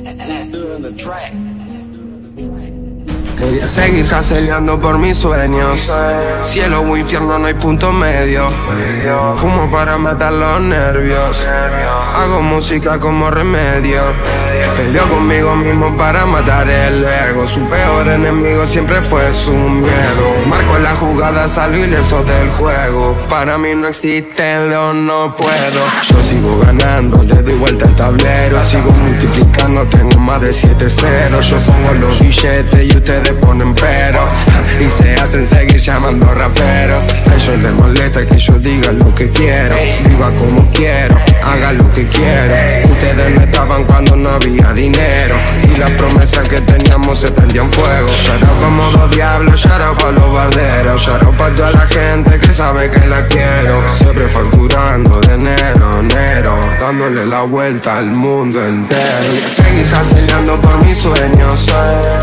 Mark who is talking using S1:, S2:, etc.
S1: Voy a seguir hustleando por mis sueños. Cielo o infierno, no hay punto medio. Fumo para matar los nervios. Hago música como remedio. Peleo conmigo mismo para matar el ego. Su peor enemigo siempre fue su miedo. Marco la jugada, salgo ileso del juego. Para mí no existe el no puedo. Yo sigo ganando, le doy vuelta al tablero. Sigo multiplicando, tengo más de 7 ceros. Yo pongo los billetes y ustedes ponen pero. Y se hacen seguir llamando raperos. A ellos les molesta que yo diga lo que quiero. Viva como quiero, haga lo que quiero. Ustedes no estaban cuando no había dinero. Y las promesas que teníamos se prendían fuego. Shout out pa' modo diablo, shout out pa' los barderos. Shout out pa' toda la gente que sabe que la quiero. Siempre facturando de enero a enero, dándole la vuelta al mundo entero. Seguir hustleando por mis sueños.